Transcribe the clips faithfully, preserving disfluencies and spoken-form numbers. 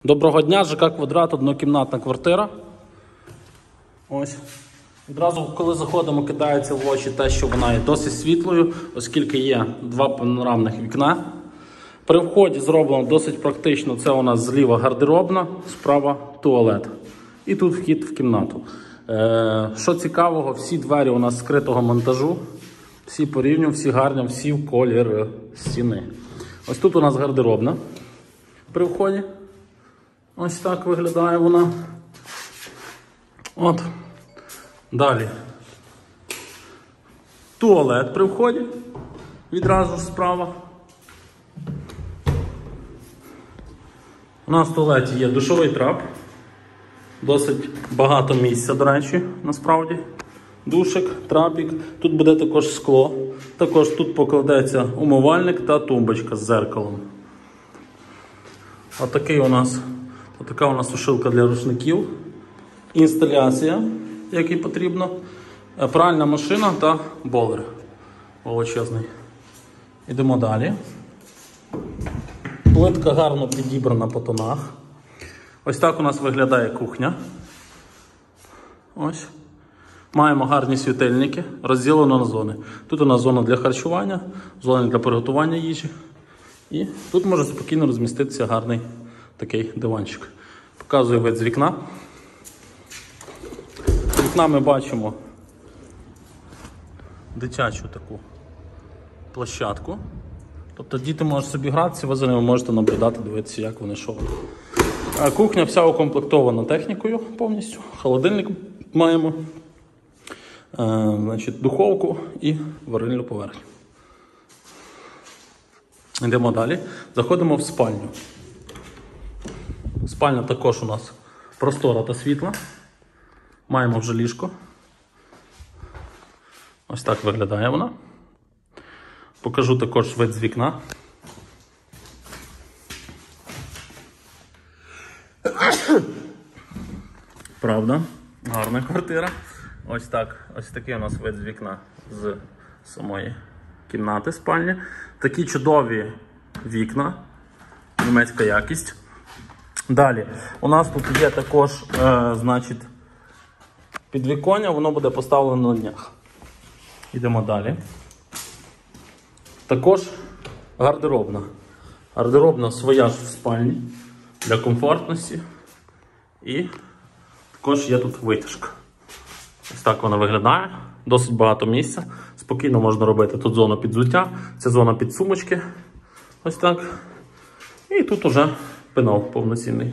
Доброго дня, ЖК Квадрат, однокімнатна квартира. Ось. Відразу, коли заходимо, кидається в очі те, що вона є досить світлою, оскільки є два панорамних вікна. При вході зроблено досить практично. Це у нас зліва гардеробна, справа туалет. І тут вхід в кімнату. Е, що цікавого, всі двері у нас скритого монтажу. Всі по рівню, всі гарні, всі в колір стіни. Ось тут у нас гардеробна при вході. Ось так виглядає вона. От. Далі. Туалет при вході. Відразу ж справа. У нас в туалеті є душовий трап. Досить багато місця, до речі, насправді. Душик, трапік. Тут буде також скло. Також тут покладеться умивальник та тумбочка з дзеркалом. Отакий у нас, отака у нас сушилка для рушників. Інсталяція, який потрібно. Пральна машина та болер величезний. Йдемо далі. Плитка гарно підібрана по тонах. Ось так у нас виглядає кухня. Ось. Маємо гарні світильники, розділено на зони. Тут у нас зона для харчування, зона для приготування їжі. І тут може спокійно розміститися гарний такий диванчик. Показую вид з вікна. З вікна ми бачимо дитячу таку площадку. Тобто діти можуть собі гратися, ви за ними можете наблюдати, дивитися, як вони що. Кухня вся укомплектована технікою повністю. Холодильник маємо, е, значить, духовку і варильну поверхню. Йдемо далі. Заходимо в спальню. Спальня також у нас простора та світла. Маємо вже ліжко. Ось так виглядає вона. Покажу також вид з вікна. Правда, гарна квартира. Ось так, ось такий у нас вид з вікна з самої кімнати спальні. Такі чудові вікна, німецька якість. Далі, у нас тут є також, е, значить, підвіконня, воно буде поставлено на днях. Йдемо далі. Також гардеробна. Гардеробна своя ж в спальні для комфортності. І також є тут витяжка. Ось так вона виглядає. Досить багато місця. Спокійно можна робити тут зону під взуття, це зона під сумочки. Ось так. І тут уже пенал повноцінний.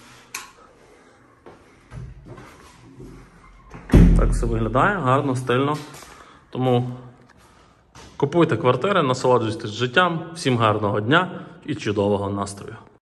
Так все виглядає, гарно, стильно. Тому купуйте квартири, насолоджуйтесь життям. Всім гарного дня і чудового настрою.